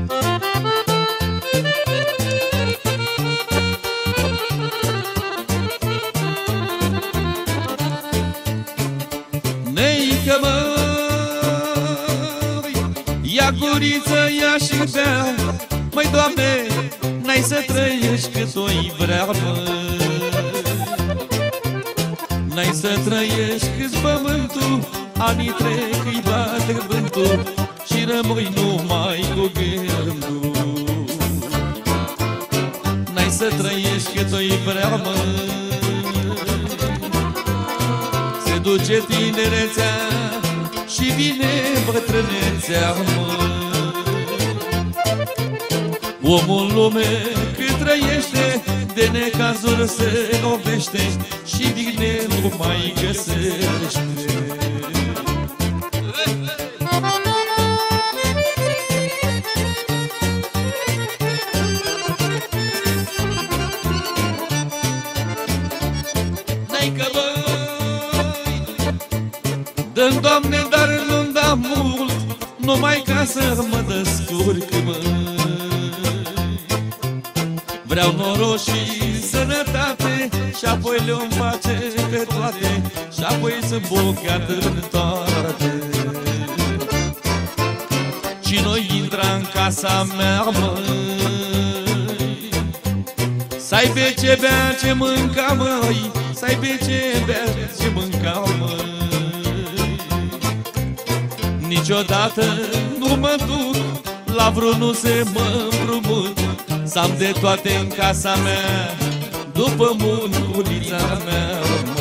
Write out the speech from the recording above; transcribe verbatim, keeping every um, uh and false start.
Neică măi, ia guriță, ia și bea. Măi, Doamne, n-ai să trăiești cât o-i vrea, măi. N-ai să trăiești cât pământul, anii trec, îi bate vântul și rămâi numai cu gândul. N-ai să trăiești cât o-i vrea, măi. Se duce tinerețea și vine bătrânețea, măi. Omul în lume cât trăiește, de necazuri se lovește și bine nu mai găsește. Naică băi, dă-mi, Doamne, dar nu-mi da mult, numai ca să mă descurc, măi. Vreau noroc și sănătate și apoi le-om face pe toate și apoi sunt bogat în toate. Și noi intra în casa mea, măi, să aibă ce bea, ce mânca, măi, să aibă ce bea, ce mânca, măi. Niciodată nu mă duc la vreun nu se mă împrumut, să am de toate în casa mea, după munculița mea.